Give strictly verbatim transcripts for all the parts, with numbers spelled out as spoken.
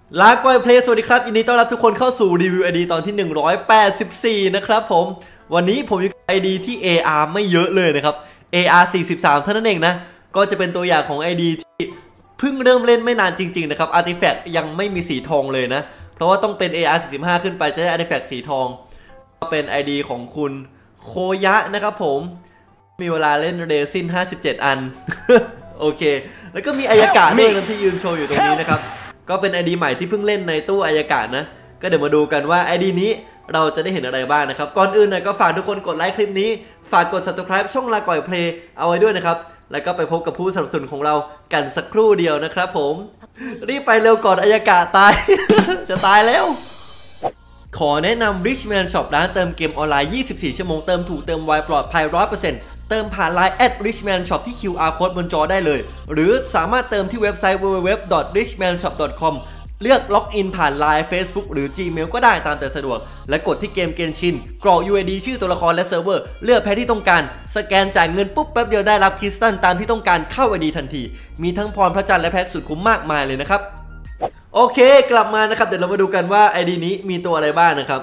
ลาก้อยเพลย์สวัสดีครับยินดีต้อนรับทุกคนเข้าสู่รีวิว ไอ ดี ตอนที่หนึ่งร้อยแปดสิบสี่นะครับผมวันนี้ผมอยู่ ไอ ดี ที่ เอ อาร์ ไม่เยอะเลยนะครับ เอ อาร์ สี่สิบสามเท่านั้นเองนะก็จะเป็นตัวอย่างของ ไอ ดี ที่เพิ่งเริ่มเล่นไม่นานจริงๆนะครับอาร์ติแฟกต์ยังไม่มีสีทองเลยนะเพราะว่าต้องเป็น เอ อาร์ สี่สิบห้าขึ้นไปจะได้อาร์ติแฟกต์สีทองก็เป็น ไอ ดี ของคุณโคยะนะครับผมมีเวลาเล่นเรซินห้าสิบเจ็ดอัน โอเคแล้วก็มีอายากะด้วยนะที่ยืนโชว์อยู่ตรงนี้นะครับก็เป็น ไอ ดี ใหม่ที่เพิ่งเล่นในตู้อายากะนะก็เดี๋ยวมาดูกันว่า ไอ ดี นี้เราจะได้เห็นอะไรบ้างนะครับก่อนอื่นนะก็ฝากทุกคนกดไลค์คลิปนี้ฝากกด ซับสไครบ์ ช่องลาก่อยเพลย์เอาไว้ด้วยนะครับแล้วก็ไปพบกับผู้สนับสนุนของเรากันสักครู่เดียวนะครับผมรีบไปเร็วก่อนอายากะตาย จะตายแล้วขอแนะนำ Richman Shop ร้านเติมเกมออนไลน์ยี่สิบสี่ชั่วโมงเติมถูกเติมไวปลอดภัย ร้อยเปอร์เซ็นต์ เติมผ่าน ไลน์ แอท ริชแมนช็อป ที่ คิว อาร์ Code บนจอได้เลยหรือสามารถเติมที่เว็บไซต์ ดับเบิลยู ดับเบิลยู ดับเบิลยู ดอท ริชแมนช็อป ดอท คอม เลือกล็อกอินผ่าน ไลน์ Facebook หรือ Gmail ก็ได้ตามแต่สะดวกและกดที่เกมเกนชินกรอก ยู ไอ ดี ชื่อตัวละครและเซิร์ฟเวอร์เลือกแพ็คที่ต้องการสแกนจ่ายเงินปุ๊บแป๊บเดียวได้รับคริสตัลตามที่ต้องการเข้า ไอ ดี ทันทีมีทั้งพรพระจันทร์และแพ็คสุดคุ้มมากมายเลยนะครับโอเคกลับมานะครับเดี๋ยวเรามาดูกันว่า ไอ ดี นี้มีตัวอะไรบ้างนะครับ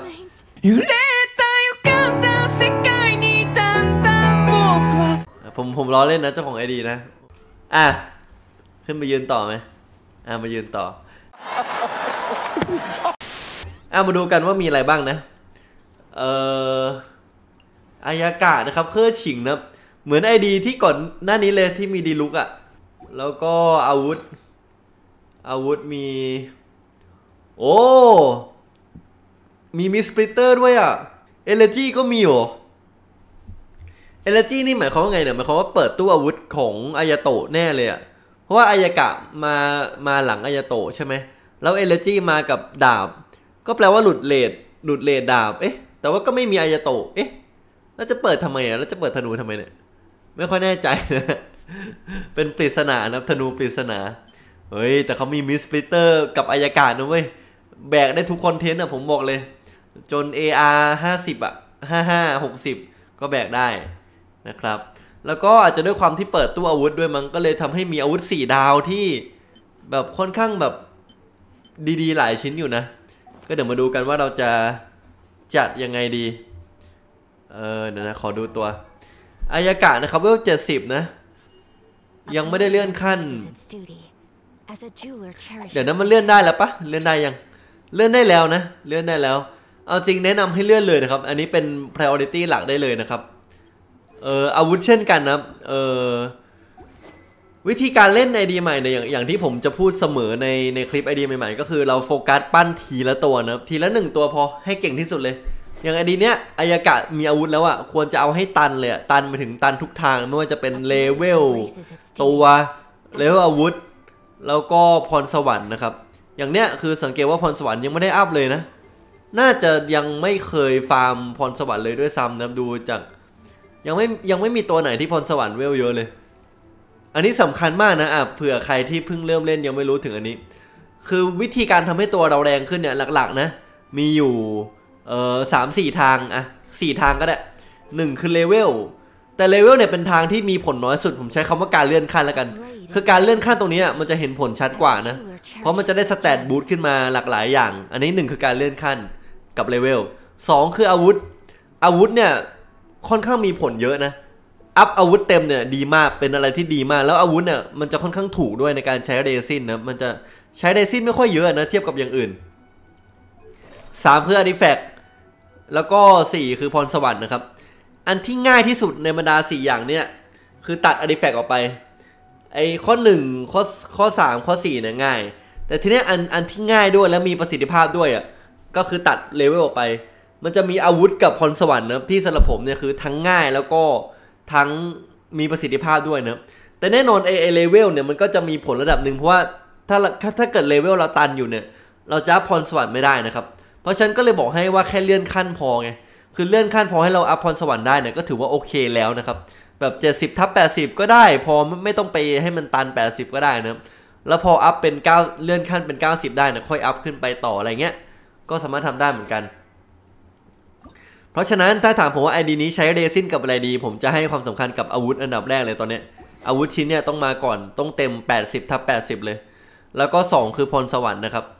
ผมผมล้อเล่นนะเจ้าของ ไอ ดี นะอ่ะขึ้นไปยืนต่อไหมอ่ะมายืนต่ออ่ะมาดูกันว่ามีอะไรบ้างนะเอ่ออายากะนะครับเครื่องฉิงนะเหมือน ไอ ดี ที่ก่อนหน้านี้เลยที่มีดีลุกอ่ะแล้วก็อาวุธอาวุธมีโอ้มีมิสปริตเตอร์ด้วยอ่ะเอเลจีก็มีเหรอเอเลจีนี่หมายความว่าไงเนี่ยหมายความว่าเปิดตู้อาวุธของอายาโตะแน่เลยอ่ะเพราะว่าอายากะมามาหลังอายาโตะใช่ไหมแล้วเอเลจีมากับดาบก็แปลว่าหลุดเลดหลุดเลดดาบเอ๊ะแต่ว่าก็ไม่มีอายาโตะเอ๊ะแล้วจะเปิดทำไมอ่ะแล้วจะเปิดธนูทำไมเนี่ยไม่ค่อยแน่ใจนะเป็นปริศนานะธนูปริศนาเฮ้ยแต่เขามีมิสปริตเตอร์กับอายากะนะเว้ยแบกได้ทุกคอนเทนต์อ่ะผมบอกเลยจน เอ อาร์ ห้าสิบอ่ะห้าสิบห้า หกสิบก็แบกได้นะครับแล้วก็อาจจะด้วยความที่เปิดตู้อาวุธด้วยมั้งก็เลยทำให้มีอาวุธสี่ดาวที่แบบค่อนข้างแบบดีๆหลายชิ้นอยู่นะก็เดี๋ยวมาดูกันว่าเราจะจัดยังไงดีเออเดี๋ยวนะขอดูตัวอายากะนะครับเวลเจ็ดสิบนะยังไม่ได้เลื่อนขั้นเดี๋ยวนั้นมันเลื่อนได้แล้วปะเลื่อนได้ยังเลื่อนได้แล้วนะเลื่อนได้แล้วเอาจริงแนะนำให้เลื่อนเลยนะครับอันนี้เป็น priority หลักได้เลยนะครับเอออาวุธเช่นกันนะเออวิธีการเล่น ไอ ดี ใหม่เนี่ยอย่างอย่างที่ผมจะพูดเสมอในในคลิป ไอ ดี ใหม่ๆก็คือเราโฟกัสปั้นทีละตัวนะทีละหนึ่งตัวพอให้เก่งที่สุดเลยอย่าง ไอ ดี เนี้ยอายากะมีอาวุธแล้วอ่ะควรจะเอาให้ตันเลยอ่ะตันไปถึงตันทุกทางไม่ว่าจะเป็นเลเวลตัวเลเวลอาวุธแล้วก็พรสวรรค์นะครับอย่างเนี้ยคือสังเกตว่าพรสวรรค์ยังไม่ได้อัพเลยนะน่าจะยังไม่เคยฟาร์มพรสวรรค์เลยด้วยซ้ำนะดูจากยังไม่ยังไม่มีตัวไหนที่พรสวรรค์เวลเยอะเลยอันนี้สำคัญมากนะอ่ะเผื่อใครที่เพิ่งเริ่มเล่นยังไม่รู้ถึงอันนี้คือวิธีการทำให้ตัวเราแรงขึ้นเนี่ยหลักๆนะมีอยู่เอ่อสามสี่ทางอ่ะสี่ทางก็ได้หนึ่งคือเลเวลแต่เลเวลเนี่ยเป็นทางที่มีผลน้อยสุดผมใช้คำว่าการเลื่อนขั้นแล้วกันคือการเลื่อนขั้นตรงนี้มันจะเห็นผลชัดกว่านะเพราะมันจะได้สแตทบูสต์ขึ้นมาหลากหลายอย่างอันนี้หนึ่งคือการเลื่อนขั้นกับเลเวลสองคืออาวุธอาวุธเนี่ยค่อนข้างมีผลเยอะนะอัพอาวุธเต็มเนี่ยดีมากเป็นอะไรที่ดีมากแล้วอาวุธเนี่ยมันจะค่อนข้างถูกด้วยในการใช้เรซินนะมันจะใช้เรซินไม่ค่อยเยอะนะเทียบกับอย่างอื่นสามคืออาร์ติแฟกต์แล้วก็สี่คือพรสวรรค์นะครับอันที่ง่ายที่สุดในบรรดาสี่อย่างเนี่ยคือตัดอาร์ติแฟกต์ออกไปไอ้ข้อหนึ่งข้อข้อสามข้อสี่เนี่ยง่ายแต่ทีนี้อันอันที่ง่ายด้วยและมีประสิทธิภาพด้วยอ่ะก็คือตัดเลเวลออกไปมันจะมีอาวุธกับพรสวรรค์นะที่สำหรับผมเนี่ยคือทั้งง่ายแล้วก็ทั้งมีประสิทธิภาพด้วยนะแต่แน่นอนไอไอเลเวลเนี่ยมันก็จะมีผลระดับหนึ่งเพราะว่าถ้าถ้าเกิดเลเวลเราตันอยู่เนี่ยเราจะอัพพรสวรรค์ไม่ได้นะครับเพราะฉะนั้นก็เลยบอกให้ว่าแค่เลื่อนขั้นพอไงคือเลื่อนขั้นพอให้เราอัพพรสวรรค์ได้เนี่ยก็ถือว่าโอเคแล้วนะครับแบบเจ็ดสิบทับแปดสิบก็ได้พอไม่ต้องไปให้มันตันแปดสิบก็ได้นะแล้วพออัพเป็นเก้าเลื่อนขั้นเป็นเก้าสิบได้นะค่อยอัพขึ้นไปต่ออะไรเงี้ยก็สามารถทำได้เหมือนกันเพราะฉะนั้นถ้าถามผมว่า ไอ ดี นี้ใช้เรซินกับอะไรดีผมจะให้ความสำคัญกับอาวุธอันดับแรกเลยตอนนี้อาวุธชิ้นเนี่ยต้องมาก่อนต้องเต็มแปดสิบทับแปดสิบเลยแล้วก็สองคือพรสวรรค์นะครับ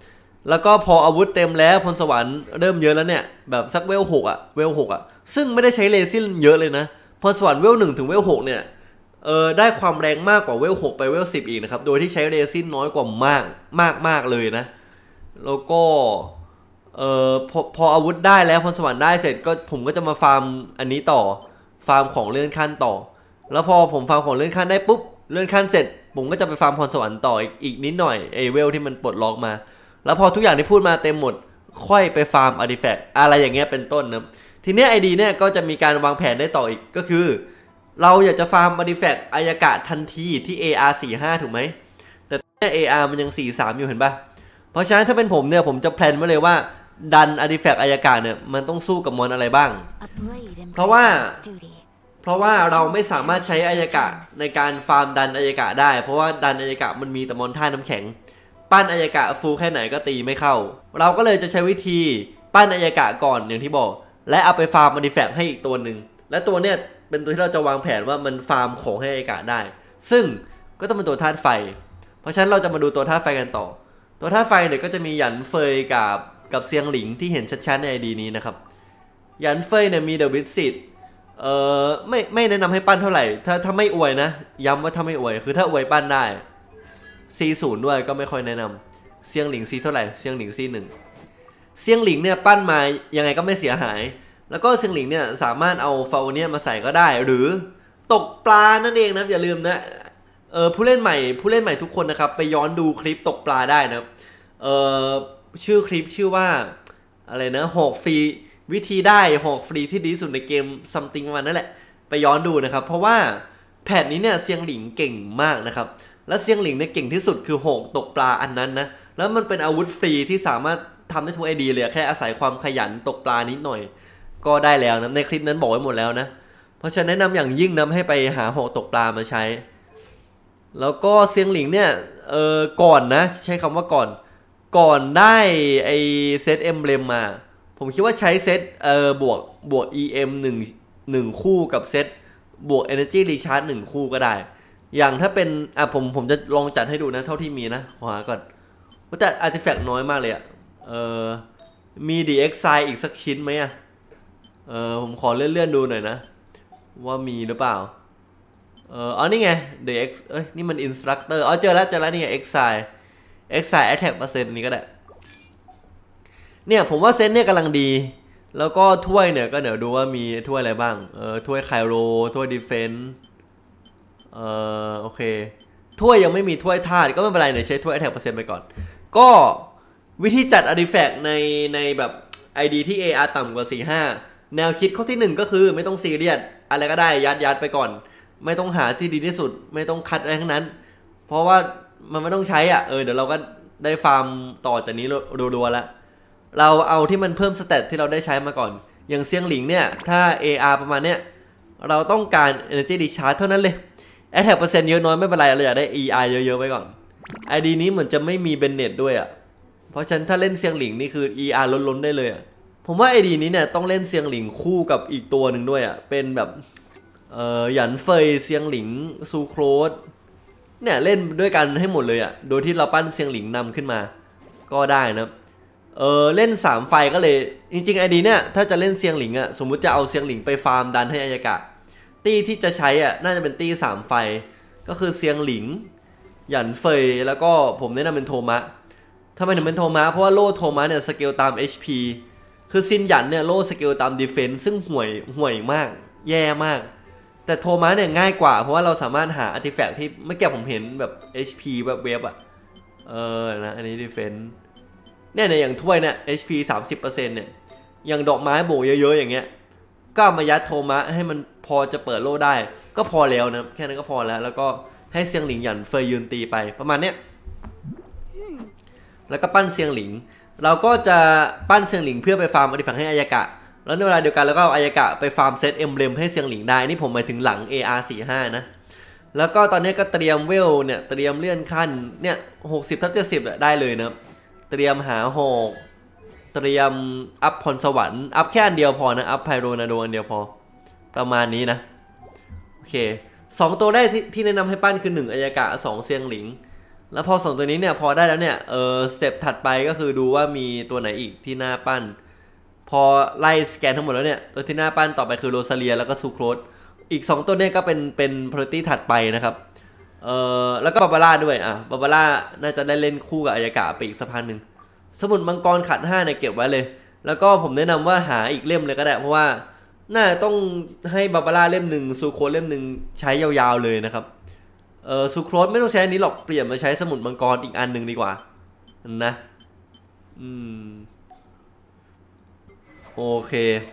แล้วก็พออาวุธเต็มแล้วพรสวรรค์เริ่มเยอะแล้วเนี่ยแบบสักเวลหกอะเวลหกอะซึ่งไม่ได้ใช้เรซินเยอะเลยนะพรสวรรค์เวลหนึ่งถึงเวลหกเนี่ยเออได้ความแรงมากกว่าเวลหกไปเวลสิบอีกนะครับโดยที่ใช้เรซินน้อยกว่ามากมากมากเลยนะแล้วก็เออพอพออาวุธได้แล้วพรสวรรค์ได้เสร็จก็ผมก็จะมาฟาร์มอันนี้ต่อฟาร์มของเลื่อนขั้นต่อแล้วพอผมฟาร์มของเลื่อนขั้นได้ปุ๊บเลื่อนขั้นเสร็จผมก็จะไปฟาร์มพรสวรรค์ต่ออีกอีกนิดหน่อยเอเวลที่มันปลดล็อกมาแล้วพอทุกอย่างที่พูดมาเต็มหมดค่อยไปฟาร์มอาร์ติแฟกต์อะไรอย่างเงี้ยเป็นต้นนะทีนี้ไอดีเนี่ยก็จะมีการวางแผนได้ต่ออีกก็คือเราอยากจะฟาร์มอาร์ติแฟกต์อายากะทันทีที่ เอ อาร์ สี่สิบห้า ถูกไหมแต่เนี่ย เอ อาร์ มันยังสี่สิบสามอยู่เห็นปะเพราะฉะนั้นถ้าเป็นผมเนี่ยผมจะแพลนไว้เลยว่าดันอาร์ติแฟกต์อายากะเนี่ยมันต้องสู้กับมอนอะไรบ้างเพราะว่าเพราะว่าเราไม่สามารถใช้อายากะในการฟาร์มดันอายากะได้เพราะว่าดันอายากะมันมีแต่มอนท่าน้ำแข็งปั้นอายากะฟูแค่ไหนก็ตีไม่เข้าเราก็เลยจะใช้วิธีปั้นอายากะก่อนอย่างที่บอกและเอาไปฟาร์มอาร์ติแฟกต์ให้อีกตัวหนึ่งและตัวเนี้ยเป็นตัวที่เราจะวางแผนว่ามันฟาร์มของให้อายากะได้ซึ่งก็ต้องเป็นตัวธาตุไฟเพราะฉะนั้นเราจะมาดูตัวธาตุไฟกันต่อตัวธาตุไฟเนี่ยก็จะมีหยันเฟยกับกับเซียงหลิงที่เห็นชัดๆในไอดีนี้นะครับหยันเฟยเนี่ยมีเดอะวิสซิตเอ่อไม่ไม่แนะนำให้ปั้นเท่าไหร่ถ้าถ้าไม่อวยนะย้ำว่าถ้าไม่อวยคือถ้าอวยปั้นได้ซีศูนย์ด้วยก็ไม่ค่อยแนะนำเซียงหลิงซีเท่าไหร่เซียงหลิงซีหนึ่งเซียงหลิงเนี่ยปั้นมายังไงก็ไม่เสียหายแล้วก็เซียงหลิงเนี่ยสามารถเอาฟาวเนียมาใส่ก็ได้หรือตกปลานั่นเองนะอย่าลืมนะเออผู้เล่นใหม่ผู้เล่นใหม่ทุกคนนะครับไปย้อนดูคลิปตกปลาได้นะเออชื่อคลิปชื่อว่าอะไรนะหอกฟรีวิธีได้หอกฟรีที่ดีที่สุดในเกม something ประมาณนั่นแหละไปย้อนดูนะครับเพราะว่าแพทนี้เนี่ยเซียงหลิงเก่งมากนะครับและเซียงหลิงเนี่ยเก่งที่สุดคือหอกตกปลาอันนั้นนะแล้วมันเป็นอาวุธฟรีที่สามารถทำได้ทุกไอเดียเลยแค่อาศัยความขยันตกปลานิดหน่อยก็ได้แล้วนะในคลิปนั้นบอกไว้หมดแล้วนะเพราะฉะนั้นแนะนำอย่างยิ่งนะให้ไปหาหอกตกปลามาใช้แล้วก็เซียงหลิงเนี่ยเออก่อนนะใช้คำว่าก่อนก่อนได้ไอเซตเอ็มเบลมมาผมคิดว่าใช้เซตเออบวกบวก อี เอ็ม หนึ่ง หนึ่งคู่กับเซตบวก Energy Recharge หนึ่งคู่ก็ได้อย่างถ้าเป็นอ่ะผมผมจะลองจัดให้ดูนะเท่าที่มีนะขอหาก่อนแต่อาร์ติแฟกต์น้อยมากเลยอ่ะเออมีดีเอ็กไซอีกสักชิ้นไหมอ่ะเออผมขอเลื่อนๆดูหน่อยนะว่ามีหรือเปล่าเอออ๋อนี่ไง The X เอ้ยนี่มัน Instructor อ๋อเจอแล้วเจอแล้วนี่ไง Exile Exile Attack เปอร์เซ็นต์นี้ก็ได้เนี่ยผมว่าเซตเนี่ยกำลังดีแล้วก็ถ้วยเนี่ยก็เดี๋ยวดูว่ามีถ้วยอะไรบ้างเออถ้วยไคโรถ้วยดีเฟนส์เออโอเคถ้วยยังไม่มีถ้วยธาตุก็ไม่เป็นไรเนี่ยใช้ถ้วย Attack เปอร์เซ็นต์ไปก่อนก็วิธีจัดอาร์ติแฟกต์ในในแบบ ไอ ดี ที่ เอ อาร์ ต่ำกว่าสี่สิบห้าแนวคิดข้อที่หนึ่งก็คือไม่ต้องซีเรียสอะไรก็ได้ยัดยัดไปก่อนไม่ต้องหาที่ดีที่สุดไม่ต้องคัดอะไรทั้งนั้นเพราะว่ามันไม่ต้องใช้อ่ะเออเดี๋ยวเราก็ได้ฟาร์มต่อจากนี้รัวๆแล้วเราเอาที่มันเพิ่มสเตตที่เราได้ใช้มาก่อนอย่างเซียงหลิงเนี่ยถ้า เอ อาร์ ประมาณเนี้ยเราต้องการ Energy Recharge เท่านั้นเลย Attack เปอร์เซ็นต์เยอะน้อยไม่เป็นไรเราอยากได้ อี อาร์ เยอะๆไว้ก่อน ไอ ดี นี้เหมือนจะไม่มีเบนเน็ตด้วยอ่ะเพราะฉะนั้นถ้าเล่นเซียงหลิงนี่คือ อี อาร์ ล้นๆได้เลยอ่ะผมว่า ไอ ดี นี้เนี่ยต้องเล่นเซียงหลิงคู่กับอีกตัวหนึ่งด้วยอ่ะเป็นแบบเอ่อหยันเฟยเซียงหลิงซูโครสเนี่ยเล่นด้วยกันให้หมดเลยอ่ะโดยที่เราปั้นเซียงหลิงนำขึ้นมาก็ได้นะเออเล่นสามไฟก็เลยจริงๆ ไอ ดี เนี่ยถ้าจะเล่นเซียงหลิงอ่ะสมมุติจะเอาเซียงหลิงไปฟาร์มดันให้อายากะตี้ที่จะใช้อ่ะน่าจะเป็นตี้สามไฟก็คือเซียงหลิงหยันเฟยแล้วก็ผมแนะนำเป็นโทมะทำไมถึงเป็นโทมะเพราะว่าโล่โทมะเนี่ยสเกลตาม เอช พี คือซินหยันเนี่ยโล่สเกลตามดีเฟนซ์ซึ่งห่วยห่วยมากแย่มากแต่โทมะเนี่ยง่ายกว่าเพราะว่าเราสามารถหาอาร์ติแฟกต์ที่เมื่อกี้ผมเห็นแบบ เอช พี แบบเว็บอ่ะเออนะอันนี้ดีเฟนซ์เนี่ยในอย่างถ้วยเนี่ย เอช พี สามสิบเปอร์เซ็นต์ เนี่ยอย่างดอกไม้โบเยอะๆอย่างเงี้ยก็มายัดโทมะให้มันพอจะเปิดโล่ได้ก็พอแล้วนะแค่นั้นก็พอแล้วแล้วก็ให้เซียงหลิงหยันเฟยยืนตีไปประมาณเนี้ยแล้วก็ปั้นเซียงหลิงเราก็จะปั้นเซียงหลิงเพื่อไปฟาร์มอาร์ติแฟกต์ให้อายากะแล้วในเวลาเดียวกันแล้วก็เอาอายากะไปฟาร์มเซตเอ็มเบลมให้เซียงหลิงได้นี่ผมหมายถึงหลัง เอ อาร์ สี่สิบห้า นะแล้วก็ตอนนี้ก็เตรียมเวลเนี่ยเตรียมเลื่อนขั้นเนี่ยหกสิบทับเจ็ดสิบได้เลยนะเตรียมหาหอกเตรียมอัพพรสวรรค์อัพแค่อันเดียวพอนะอัพไพโรนาโดอันเดียวพอประมาณนี้นะโอเคสองตัวแรกที่ที่แนะนำให้ปั้นคือหนึ่งอายากะสองเซียงหลิงแล้วพอสองตัวนี้เนี่ยพอได้แล้วเนี่ยเออสเต็ปถัดไปก็คือดูว่ามีตัวไหนอีกที่หน้าปั้นพอไล่สแกนทั้งหมดแล้วเนี่ยตัวที่หน้าปั้นต่อไปคือโรซาเลียแล้วก็ซูโครสอีกสองตัวเนี่ยก็เป็นเป็นพาริตี้ถัดไปนะครับเออแล้วก็บาบาร่าด้วยอ่ะบาบาร่าน่าจะได้เล่นคู่กับอายากะไปอีกสักพันหนึ่งสมุดมังกรขัดห้าเนี่ยเก็บไว้เลยแล้วก็ผมแนะนำว่าหาอีกเล่มเลยก็ได้เพราะว่าน่าต้องให้บาบาร่าเล่มหนึ่งซูโครสเล่มหนึ่งใช้ยาวๆเลยนะครับเออซูโครสไม่ต้องใช้อันนี้หรอกเปลี่ยนมาใช้สมุดมังกรอีกอันหนึ่งดีกว่านะอืมโอเค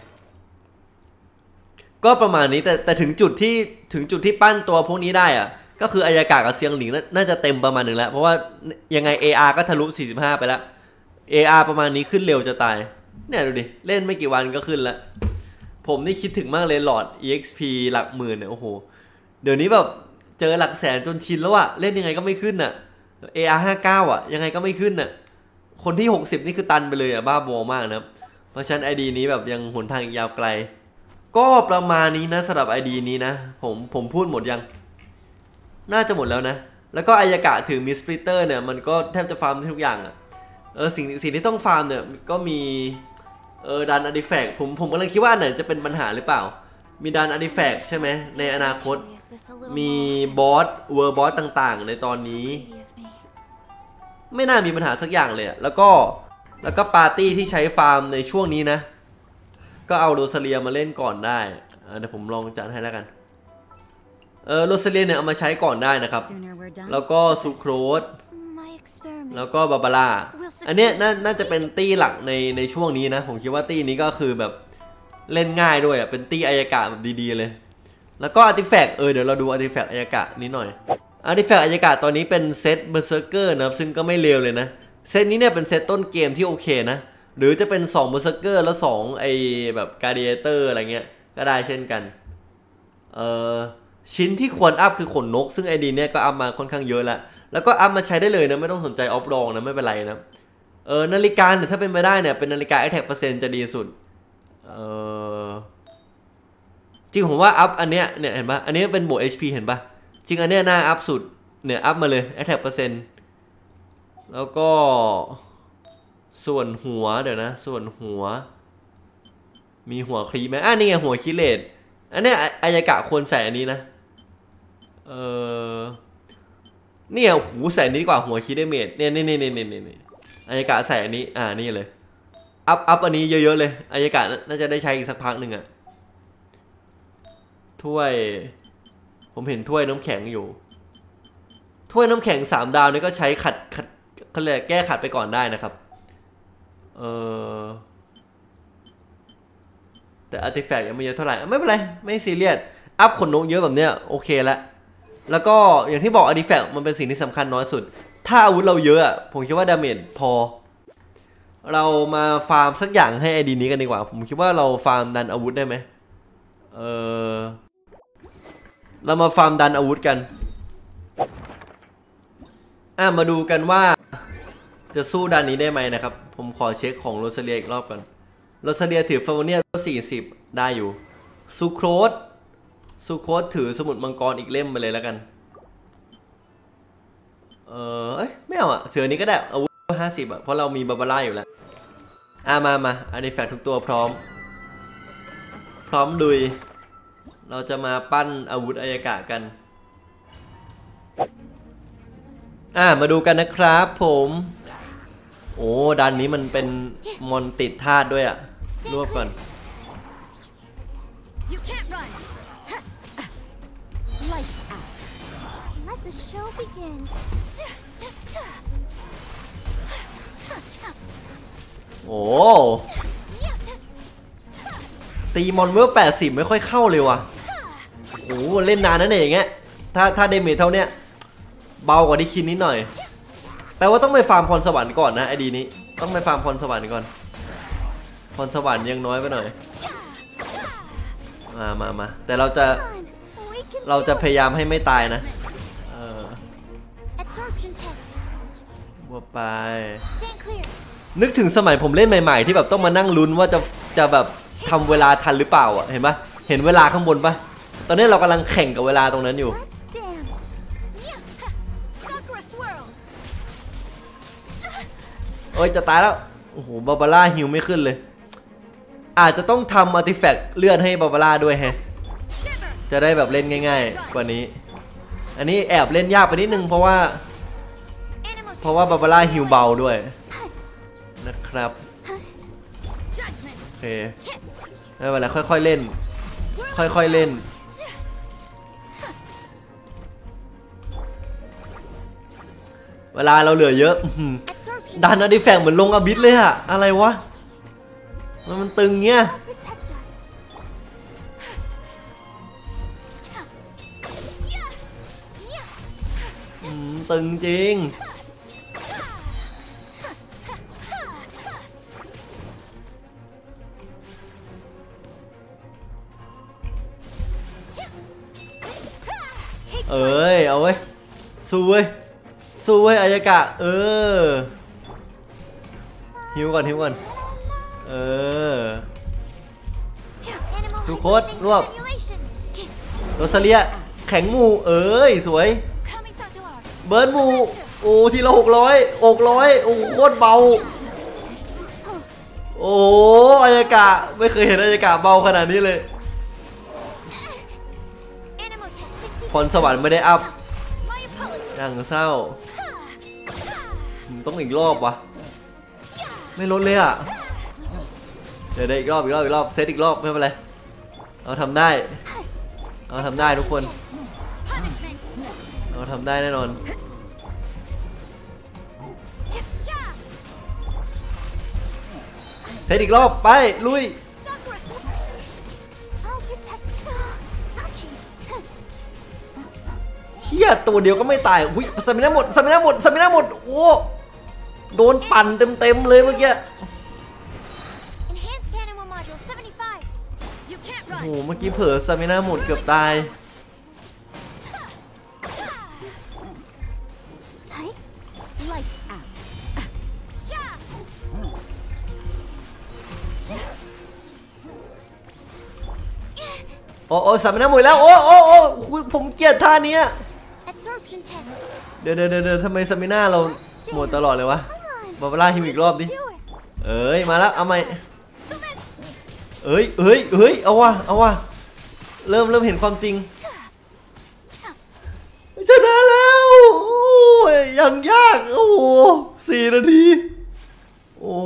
ก็ประมาณนี้แต่แต่ถึงจุดที่ถึงจุดที่ปั้นตัวพวกนี้ได้อะก็คืออายากะกับเซียงหลิงน่าจะเต็มประมาณหนึ่งแล้วเพราะว่ายังไง เอ อาร์ ก็ทะลุสี่สิบห้าไปแล้ว เอ อาร์ ประมาณนี้ขึ้นเร็วจะตายเนี่ยดูดิเล่นไม่กี่วันก็ขึ้นแล้วผมนี่คิดถึงมากเลยหลอด อี เอ็กซ์ พี หลักหมื่นเนี่ยโอ้โหเดี๋ยวนี้แบบเจอหลักแสนจนชินแล้วอะเล่นยังไงก็ไม่ขึ้นอะ เอ อาร์ ห้าสิบเก้าอะยังไงก็ไม่ขึ้นอะคนที่หกสิบนี่คือตันไปเลยอะบ้าบอมากนะเพราะฉะนั้น ไอ ดี นี้แบบยังหนทางอีกยาวไกลก็ประมาณนี้นะสำหรับ ไอ ดี นี้นะผมผมพูดหมดยังน่าจะหมดแล้วนะแล้วก็อายากะถึงมิสปริเตอร์เนี่ยมันก็แทบจะฟาร์มทุกอย่างอะเออสิ่งสิ่งที่ต้องฟาร์มเนี่ยก็มีเออดันอาร์ติแฟกต์ผมผมกำลังคิดว่าอันไหนจะเป็นปัญหาหรือเปล่ามีดันอาร์ติแฟกต์ใช่ไหมในอนาคตมีบอสเวอร์บอสต่างๆในตอนนี้ไม่น่ามีปัญหาสักอย่างเลยแล้วก็แล้วก็ปาร์ตี้ที่ใช้ฟาร์มในช่วงนี้นะก็เอาโรซาเลียมาเล่นก่อนได้เดี๋ยวผมลองจัดให้แล้วกันเออโรซาเลียเนี่ยเอามาใช้ก่อนได้นะครับแล้วก็ซูโครสแล้วก็บาบาร่าอันเนี้ยน น่าจะเป็นตี้หลักในในช่วงนี้นะผมคิดว่าตี้นี้ก็คือแบบเล่นง่ายด้วยอ่ะเป็นตี้อายากะแบบดีๆเลยแล้วก็อาร์ติแฟกต์เออเดี๋ยวเราดูอาร์ติแฟกต์อายากะนิดหน่อยอาร์ติแฟกต์อายากะตอนนี้เป็นเซตเบอร์เซอร์เกอร์นะครับซึ่งก็ไม่เลวเลยนะเซตนี้เนี่ยเป็นเซตต้นเกมที่โอเคนะหรือจะเป็นสองเบอร์เซอร์เกอร์แล้วสองไอแบบการ์เดียเตอร์อะไรเงี้ยก็ได้เช่นกันเออชิ้นที่ควรอัพคือขนนกซึ่งไอดีเนี่ยก็อัพมาค่อนข้างเยอะแล้วแล้วก็อัพมาใช้ได้เลยนะไม่ต้องสนใจออฟรองนะไม่เป็นไรนะเออนาฬิกาเนี่ยถ้าเป็นไปได้เนี่ยเป็นนาฬิกา Attack เปอร์เซ็นต์จะดีสุดเออจริงผมว่าอัพอันเนี้ยเนี่ยเห็นปะอันนี้เป็นบวก เอช พี เห็นปะจริงอันเนี้ยน่าอัพสุดเนี่ยอัพมาเลย Attack เปอร์เซ็นต์แล้วก็ส่วนหัวเดี๋ยวนะส่วนหัวมีหัวคลีไหมอ่ะนี่ไงหัวคิเลตอันเนี้ยอายากะควรใส่อันนี้นะเออเนี่ยหูใส่นี้ดีกว่าหัวคิดได้เมดเนี่ยนี่นี่นี่นี่นี่อายากะใส่อันนี้อ่านี่เลยอัพอัพอันนี้เยอะๆเลยอายากะน่าจะได้ใช้อีกสักพักหนึ่งอะถ้วยผมเห็นถ้วยน้ำแข็งอยู่ถ้วยน้ำแข็งสามดาวนี่ก็ใช้ขัดขัดเขาเรียกแก้ขัดไปก่อนได้นะครับเออแต่อาร์ติแฟกต์ยังไม่เยอะเท่าไหร่ไม่เป็นไรไม่ซีเรียสอัพขนนกเยอะแบบเนี้ยโอเคแล้วแล้วก็อย่างที่บอกอาร์ติแฟกต์มันเป็นสิ่งที่สำคัญน้อยสุดถ้าอาวุธเราเยอะผมคิดว่าดาเมจพอเรามาฟาร์มสักอย่างให้ไอดีนี้กันดีกว่าผมคิดว่าเราฟาร์มดันอาวุธได้ไหมเออเรามาฟาร์มดันอาวุธกันอ่ะมาดูกันว่าจะสู้ดันนี้ได้ไหมนะครับผมขอเช็คของโรซาเลียอีกรอบก่อนโรซาเลียถือฟาวเนียสี่สิบได้อยู่ซูโครสซูโคสถือสมุดมังกรอีกเล่มไปเลยแล้วกันเออเอ้ยไม่เอาอ่ะถืออันนี้ก็ได้อาวุธห้าสิบอ่ะเพราะเรามีบาบาร่าอยู่แล้วอ่ะมามาอาร์ติแฟกต์ทุกตัวพร้อมพร้อมลุยเราจะมาปั้นอาวุธอายากะกันอ่ะมาดูกันนะครับผมโอ้ดันนี้มันเป็นมอนติดธาตุด้วยอ่ะรวบก่อนโอ้ตีมอนเวลแปดสิบไม่ค่อยเข้าเลยว่ะโอ้เล่นนานนั่นเองอย่างเงี้ยถ้าถ้าเดเมจเท่าเนี้ยเบากว่าที่คิดนิดหน่อยแปลว่าต้องไปฟาร์มพรสวรรค์ก่อนนะไอดีนี้ต้องไปฟาร์มพรสวรรค์ก่อนพรสวรรค์ยังน้อยไปหน่อยมามามาแต่เราจะเราจะพยายามให้ไม่ตายนะเออว่าไปนึกถึงสมัยผมเล่นใหม่ๆที่แบบต้องมานั่งลุ้นว่าจะจะแบบทำเวลาทันหรือเปล่าอ่ะเห็นปะเห็นเวลาข้างบนปะตอนนี้เรากำลังแข่งกับเวลาตรงนั้นอยู่โอ้ยจะตายแล้วโอ้โหบาบาร่าฮิวไม่ขึ้นเลยอาจจะต้องทำอาร์ติแฟกต์เลื่อนให้บาบาร่าด้วยแฮะจะได้แบบเล่นง่ายๆกว่านี้อันนี้แอบเล่นยากไปนิดนึงเพราะว่าเพราะว่าบาบาร่าฮิวเบาด้วยนะครับโอเคไม่เป็นไรค่อยๆเล่นค่อยๆเล่นเวลาเราเหลือเยอะดันอาร์ติแฟกต์เหมือนลงอบิสเลยอะอะไรวะมันมันตึงเงี้ยตึงจริงเอ้ยเอาเว้ยสู้เว้ยสู้เว้ยอายากะเออหิวก่อนหิวก่อนเออสุโคตรวบโรซาเลียแข็งหมูเอ้ยสวยเบิร์นหมูโอ้ทีละหกร้อยหกร้อยโอ้โคตรเบาโอ้อายากะไม่เคยเห็นอายากะเบาขนาดนี้เลยพรสวรรค์ไม่ได้อัพอย่างเศร้าต้องอีกรอบวะไม่ลดเลยอ่ะเดี๋ยวได้อีกรอบอีกรอบอีกรอบเซตอีกรอบไม่เป็นไรเราทำได้เราทำได้ทุกคนเราทำได้แน่นอนเซตอีกรอบไปลุยเฮียตัวเดียวก็ไม่ตายอุ้ยสมินาหมดสมินาหมดสมินาหมดโอ้โดนปั่นเต็มๆเลยเมื่อกี้โอ้โหเมื่อกี้เผลอสมินาหมดเกือบตายโอ้โอ้สมินาหมดแล้วโอ้โอ้โอ้ผมเกลียดท่านี้เดี๋ยวเดี๋ยวเดี๋ยวทำไมสมินาเราหมดตลอดเลยวะบาบาร่าฮิวอีกรอบดิเอ้ยมาแล้วเอาใหม่เอ้ยเอ้ยเอ้ยเอาวะเอาวะเริ่มเริ่มเห็นความจริงชนะแล้วโอ้ยยังยากโอ้โหสี่นาทีโอ้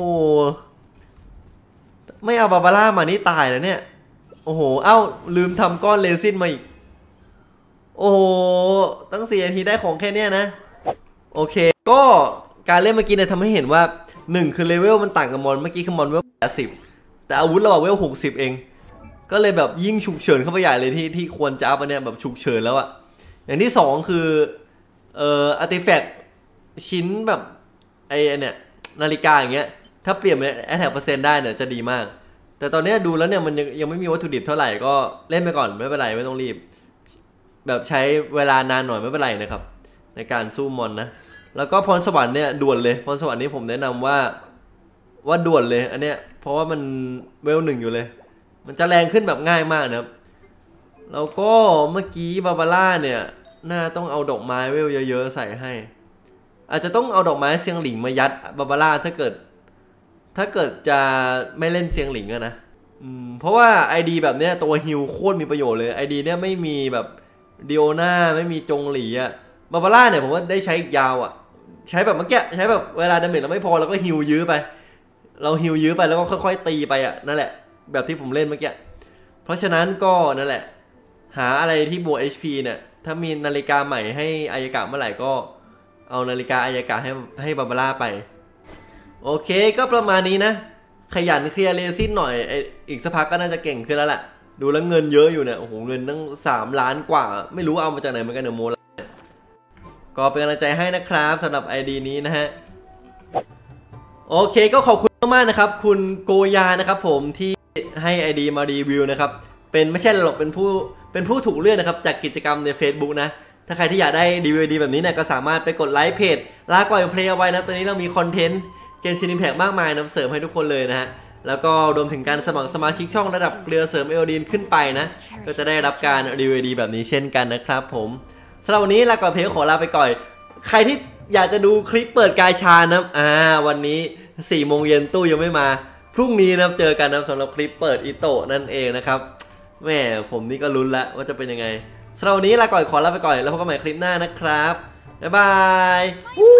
ไม่เอาบาบาร่ามานี่ตายแล้วเนี่ยโอ้โหเอ้าลืมทำก้อนเรซินมาอีกโอ้โหตั้งสี่นาทีได้ของแค่นี้นะโอเคก็การเล่นเมื่อกี้เนี่ยทำให้เห็นว่าหนึ่งคือเลเวลมันต่างกับมอนเมื่อกี้คือมอนเวลแปดสิบแต่อาวุธเราเวลหกสิบเองก็เลยแบบยิ่งฉุกเฉินเข้าไปใหญ่เลยที่ที่ควรจะอัพอันเนี้ยแบบฉุกเฉินแล้วอะอย่างที่สองคือเอ่ออาร์ติแฟกต์ชิ้นแบบไอ้เนี่ยนาฬิกาอย่างเงี้ยถ้าเปลี่ยนเป็นแอทแทกเปอร์เซ็นต์ได้เนี่ยจะดีมากแต่ตอนนี้ดูแล้วเนี่ยมันยังยังไม่มีวัตถุดิบเท่าไหร่ก็เล่นไปก่อนไม่เป็นไรไม่ต้องรีบแบบใช้เวลานานหน่อยไม่เป็นไรนะครับในการสู้มอนนะแล้วก็พรสวรรค์เนี่ยด่วนเลยพรสวรรค์นี้ผมแนะนำว่าว่าด่วนเลยอันเนี้ยเพราะว่ามันเวลหนึ่งอยู่เลยมันจะแรงขึ้นแบบง่ายมากนะครับแล้วก็เมื่อกี้บาบาร่าเนี่ยน่าต้องเอาดอกไม้เวลเยอะๆใส่ให้อาจจะต้องเอาดอกไม้เซียงหลิงมายัดบาบาร่าถ้าเกิดถ้าเกิดจะไม่เล่นเซียงหลิงอะนะอืมเพราะว่า ไอ ดี แบบเนี้ยตัวฮิลโคตรมีประโยชน์เลย ไอ ดี เนี่ยไม่มีแบบดิโอน่าไม่มีจงหลีอะบาบาร่าเนี่ยผมว่าได้ใช้ยาวอะใช้แบบเมื่อกี้ใช้แบบเวลาดาเมจเราไม่พอเราก็ฮิลยื้อไปเราฮิลยื้อไปแล้วก็ค่อยๆตีไปอะนั่นแหละแบบที่ผมเล่นเมื่อกี้เพราะฉะนั้นก็นั่นแหละหาอะไรที่บวก เอช พี เนี่ยถ้ามีนาฬิกาใหม่ให้อายากะเมื่อไหร่ก็เอานาฬิกาอายากะให้ให้บาบาร่าไปโอเคก็ประมาณนี้นะขยันเคลียร์เรซินหน่อยอีกสักพักก็น่าจะเก่งขึ้นแล้วแหละดูแล้วเงินเยอะอยู่เนี่ยโอ้โหเงินตั้งสามล้านกว่าไม่รู้เอามาจากไหนเหมือนกันเนอะโมละก็เป็นกำลังใจให้นะครับสำหรับ ไอ ดี นี้นะฮะโอเคก็ขอบคุณมากๆนะครับคุณโกยานะครับผมที่ให้ ไอ ดี มารีวิวนะครับเป็นไม่ใช่หรอกเป็นผู้เป็นผู้ถูกเลือกนะครับจากกิจกรรมใน Facebook นะถ้าใครที่อยากได้ ดี วี ดี แบบนี้เนี่ยก็สามารถไปกดไลค์เพจลาก่อยเพลย์เอาไว้นะตอนนี้เรามีคอนเทนต์เกมชินอิมแพคมากมายนำเสริมให้ทุกคนเลยนะฮะแล้วก็รวมถึงการสมัครสมาชิกช่องระดับเกลือเสริมเอโอดีนขึ้นไปนะก็จะได้รับการ ดี วี ดี แบบนี้เช่นกันนะครับผมสำหรับวันนี้ลาก่อยเพลย์ขอลาไปก่อนใครที่อยากจะดูคลิปเปิดกาชานะอ่าวันนี้สี่โมงเย็นตู้ยังไม่มาพรุ่งนี้นะเจอกันนะสำหรับคลิปเปิดอิโตะนั่นเองนะครับแม่ผมนี่ก็ลุ้นแล้วว่าจะเป็นยังไงสำหรับวันนี้ลาก่อนขอลาไปก่อนแล้วพบกันใหม่คลิปหน้านะครับบ๊ายบาย